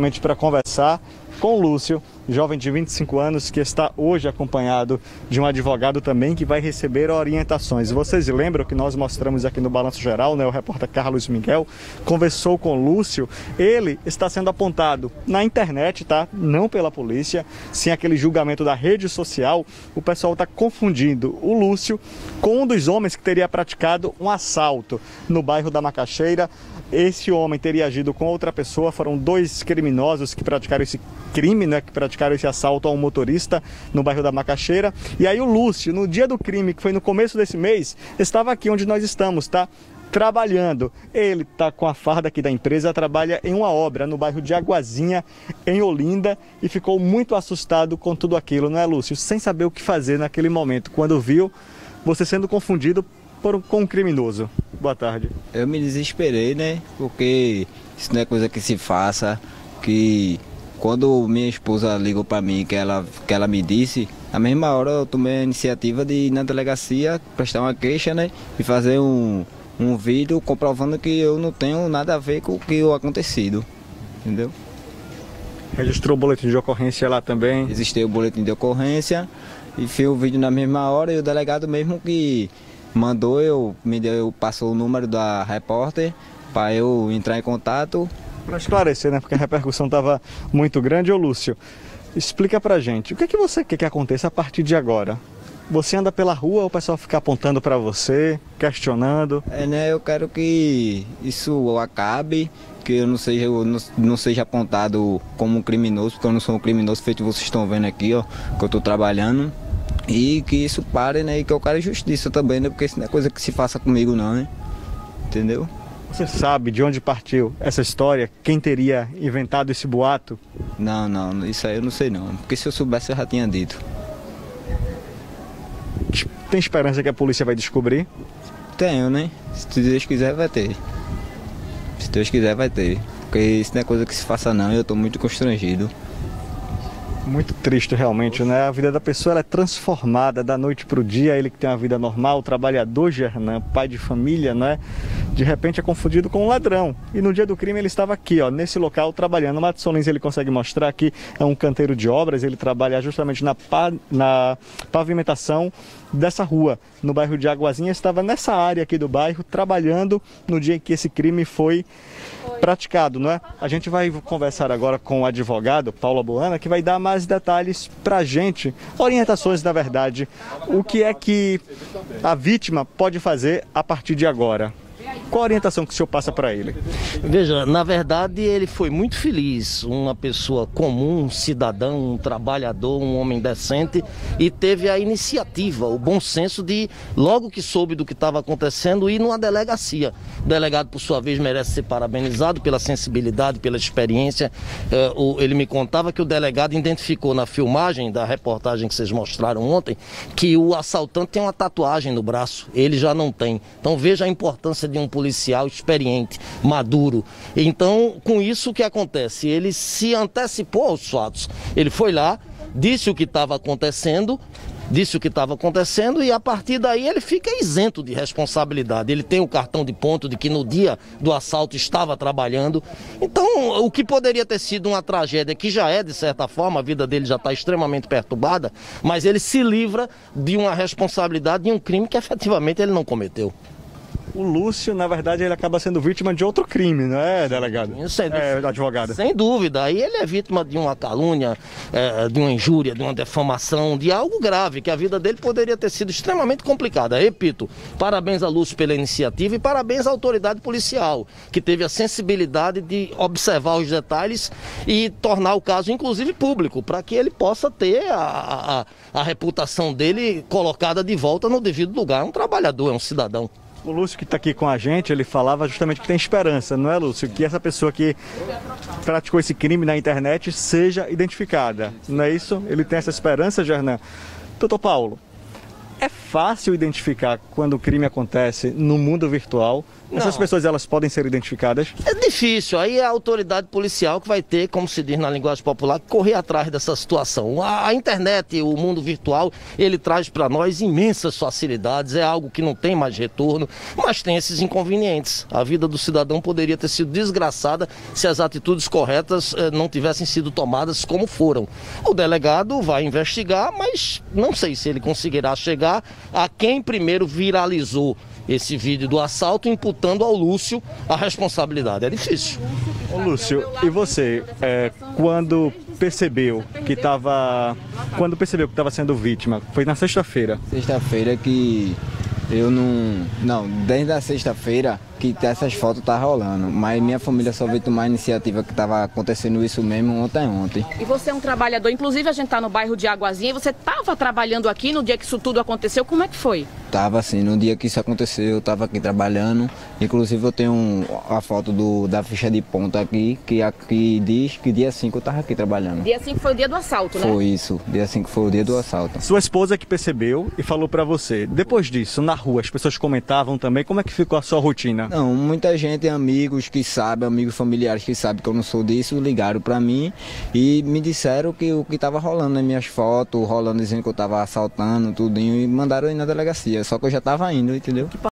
para conversar com o Lúcio, jovem de 25 anos, que está hoje acompanhado de um advogado também que vai receber orientações. Vocês lembram que nós mostramos aqui no Balanço Geral, né? O repórter Carlos Miguel conversou com o Lúcio. Ele está sendo apontado na internet, tá? Não pela polícia, sem aquele julgamento da rede social. O pessoal está confundindo o Lúcio com um dos homens que teria praticado um assalto no bairro da Macaxeira. Esse homem teria agido com outra pessoa, foram dois criminosos que praticaram esse crime, né, que praticaram esse assalto a um motorista no bairro da Macaxeira. E aí o Lúcio, no dia do crime, que foi no começo desse mês, estava aqui onde nós estamos, tá? Trabalhando. Ele tá com a farda aqui da empresa, trabalha em uma obra no bairro de Aguazinha, em Olinda, e ficou muito assustado com tudo aquilo, não é, Lúcio? Sem saber o que fazer naquele momento, quando viu você sendo confundido com um criminoso. Boa tarde. Eu me desesperei, né? Porque isso não é coisa que se faça, que quando minha esposa ligou para mim, que ela me disse, na mesma hora eu tomei a iniciativa de ir na delegacia, prestar uma queixa, né? E fazer um vídeo comprovando que eu não tenho nada a ver com o que o acontecido, entendeu? Registrou o boletim de ocorrência lá também? Existiu o boletim de ocorrência e fiz o vídeo na mesma hora, e o delegado mesmo que mandou, passou o número da repórter para eu entrar em contato. Para esclarecer, né? Porque a repercussão estava muito grande. Ô Lúcio, explica pra gente, o que é que você quer que aconteça a partir de agora? Você anda pela rua, o pessoal fica apontando para você, questionando? Eu quero que isso acabe, que eu não seja apontado como um criminoso, porque eu não sou um criminoso, feito vocês estão vendo aqui, ó, que eu estou trabalhando. E que isso pare, né? E que eu quero justiça também, né? Porque isso não é coisa que se faça comigo não, né? Entendeu? Você sabe de onde partiu essa história? Quem teria inventado esse boato? Não, isso aí eu não sei não. Porque se eu soubesse eu já tinha dito. Tem esperança que a polícia vai descobrir? Tenho, né? Se Deus quiser vai ter. Se Deus quiser vai ter. Porque isso não é coisa que se faça não, e eu tô muito constrangido. Muito triste realmente, né? A vida da pessoa ela é transformada da noite para o dia. Ele que tem uma vida normal, trabalhador, Gernan, pai de família, né? De repente é confundido com um ladrão. E no dia do crime ele estava aqui, ó, nesse local trabalhando. O Madison Lins ele consegue mostrar aqui, é um canteiro de obras. Ele trabalha justamente na pavimentação dessa rua, no bairro de Aguazinha. Estava nessa área aqui do bairro, trabalhando no dia em que esse crime foi praticado, não é? A gente vai conversar agora com o advogado Paulo Boana, que vai dar mais detalhes pra gente, orientações, na verdade, o que é que a vítima pode fazer a partir de agora. Qual a orientação que o senhor passa para ele? Veja, na verdade ele foi muito feliz, uma pessoa comum, um cidadão, um trabalhador, um homem decente, e teve a iniciativa, o bom senso de, logo que soube do que estava acontecendo, ir numa delegacia. O delegado, por sua vez, merece ser parabenizado pela sensibilidade, pela experiência. Ele me contava que o delegado identificou na filmagem da reportagem que vocês mostraram ontem, que o assaltante tem uma tatuagem no braço, ele já não tem. Então veja a importância de um policial experiente, maduro. Então, com isso o que acontece? Ele se antecipou aos fatos. Ele foi lá, disse o que estava acontecendo, e a partir daí ele fica isento de responsabilidade. Ele tem o cartão de ponto de que no dia do assalto estava trabalhando. Então, o que poderia ter sido uma tragédia, que já é de certa forma, a vida dele já está extremamente perturbada, mas ele se livra de uma responsabilidade de um crime que efetivamente ele não cometeu. O Lúcio, na verdade, ele acaba sendo vítima de outro crime, não é, delegado? Advogado. Sem dúvida. Aí ele é vítima de uma calúnia, de uma injúria, de uma defamação, de algo grave, que a vida dele poderia ter sido extremamente complicada. Repito, parabéns a Lúcio pela iniciativa e parabéns à autoridade policial, que teve a sensibilidade de observar os detalhes e tornar o caso, inclusive, público, para que ele possa ter a reputação dele colocada de volta no devido lugar. É um trabalhador, é um cidadão. O Lúcio que está aqui com a gente, ele falava justamente que tem esperança, não é, Lúcio? Que essa pessoa que praticou esse crime na internet seja identificada, não é isso? Ele tem essa esperança, Gernan? Doutor Paulo, é fácil identificar quando o crime acontece no mundo virtual? Essas pessoas, elas podem ser identificadas? É difícil, aí é a autoridade policial que vai ter, como se diz na linguagem popular, correr atrás dessa situação. A internet, o mundo virtual, ele traz para nós imensas facilidades, é algo que não tem mais retorno, mas tem esses inconvenientes. A vida do cidadão poderia ter sido desgraçada se as atitudes corretas não tivessem sido tomadas como foram. O delegado vai investigar, mas não sei se ele conseguirá chegar a quem primeiro viralizou esse vídeo do assalto, imputando ao Lúcio a responsabilidade. É difícil. Ô Lúcio, e você, quando percebeu que estava sendo vítima, foi na sexta-feira? Sexta-feira que eu não, desde a sexta-feira que essas fotos tá rolando, mas minha família só veio tomar a iniciativa que estava acontecendo isso mesmo ontem. E você é um trabalhador, inclusive a gente tá no bairro de Aguazinha, e você estava trabalhando aqui no dia que isso tudo aconteceu, como é que foi? Tava assim, no dia que isso aconteceu, eu tava aqui trabalhando, inclusive eu tenho a foto da ficha de ponta aqui, que aqui diz que dia 5 eu tava aqui trabalhando. Dia 5 foi o dia do assalto, né? Foi isso, dia 5 foi o dia do assalto. Sua esposa que percebeu e falou pra você. Depois disso, na rua, as pessoas comentavam também, como é que ficou a sua rotina? Não, muita gente, amigos que sabem, amigos familiares que sabem que eu não sou disso, ligaram pra mim e me disseram que o que tava rolando nas minhas fotos, rolando dizendo que eu tava assaltando, tudinho, e mandaram ir na delegacia, só que eu já tava indo, entendeu?